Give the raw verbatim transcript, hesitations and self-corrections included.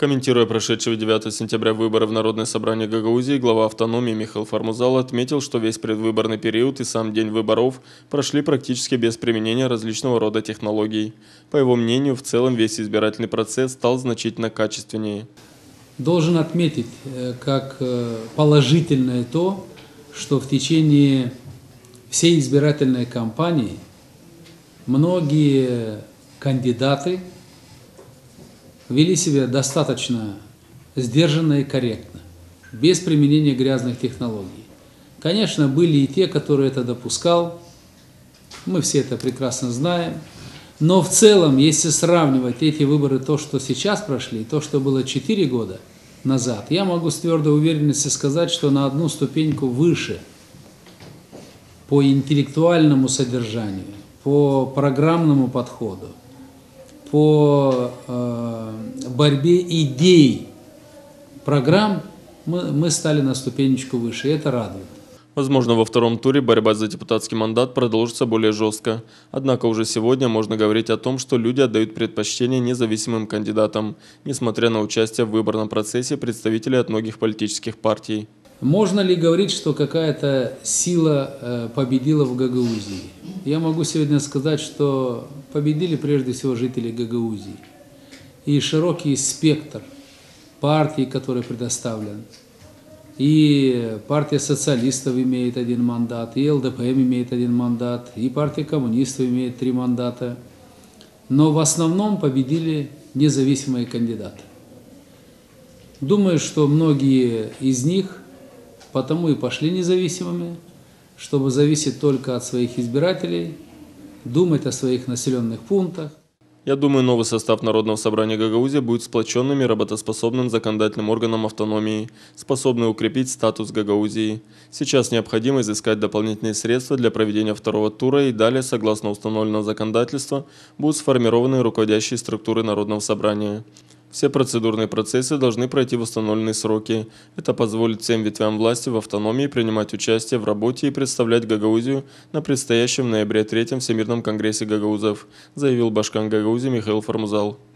Комментируя прошедшего девятого сентября выборы в Народное собрание Гагаузии, глава автономии Михаил Формузал отметил, что весь предвыборный период и сам день выборов прошли практически без применения различного рода технологий. По его мнению, в целом весь избирательный процесс стал значительно качественнее. Должен отметить как положительное то, что в течение всей избирательной кампании многие кандидаты вели себя достаточно сдержанно и корректно, без применения грязных технологий. Конечно, были и те, которые это допускал, мы все это прекрасно знаем, но в целом, если сравнивать эти выборы, то, что сейчас прошли, то, что было четыре года назад, я могу с твердой уверенностью сказать, что на одну ступеньку выше по интеллектуальному содержанию, по программному подходу, по э, борьбе идей программ мы, мы стали на ступенечку выше, и это радует. Возможно, во втором туре борьба за депутатский мандат продолжится более жестко. Однако уже сегодня можно говорить о том, что люди отдают предпочтение независимым кандидатам, несмотря на участие в выборном процессе представителей от многих политических партий. Можно ли говорить, что какая-то сила э, победила в Гагаузии? Я могу сегодня сказать, что победили прежде всего жители Гагаузии. И широкий спектр партий, который предоставлен. И партия социалистов имеет один мандат, и эл дэ пэ эм имеет один мандат, и партия коммунистов имеет три мандата. Но в основном победили независимые кандидаты. Думаю, что многие из них потому и пошли независимыми, чтобы зависеть только от своих избирателей, думать о своих населенных пунктах. Я думаю, новый состав Народного собрания Гагаузии будет сплоченным и работоспособным законодательным органом автономии, способным укрепить статус Гагаузии. Сейчас необходимо изыскать дополнительные средства для проведения второго тура, и далее, согласно установленного законодательства, будут сформированы руководящие структуры Народного собрания. Все процедурные процессы должны пройти в установленные сроки. Это позволит всем ветвям власти в автономии принимать участие в работе и представлять Гагаузию на предстоящем в ноябре третьем Всемирном конгрессе гагаузов, заявил башкан Гагаузии Михаил Формузал.